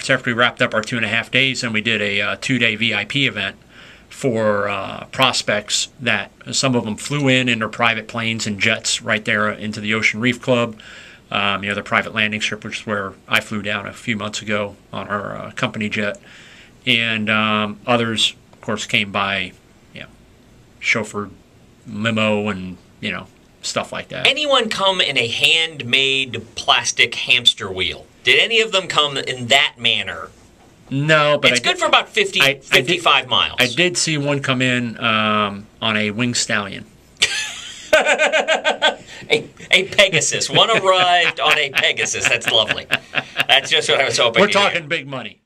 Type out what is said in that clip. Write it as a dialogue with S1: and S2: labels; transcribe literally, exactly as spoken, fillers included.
S1: conference after we wrapped up our two and a half days, and we did a uh, two-day V I P event for uh, prospects that some of them flew in in their private planes and jets right there into the Ocean Reef Club. Um, you know, the private landing strip, which is where I flew down a few months ago on our uh, company jet. And um, others, of course, came by, you know, chauffeured limo and, you know, stuff like that.
S2: Anyone come in a handmade plastic hamster wheel? Did any of them come in that manner?
S1: No, but
S2: it's
S1: I
S2: good
S1: did,
S2: for about fifty,
S1: I,
S2: fifty-five
S1: I did,
S2: miles.
S1: I did see one come in um, on a winged stallion.
S2: a, a Pegasus. One arrived on a Pegasus. That's lovely. That's just what I was hoping.
S1: We're
S2: to
S1: talking
S2: hear.
S1: big money.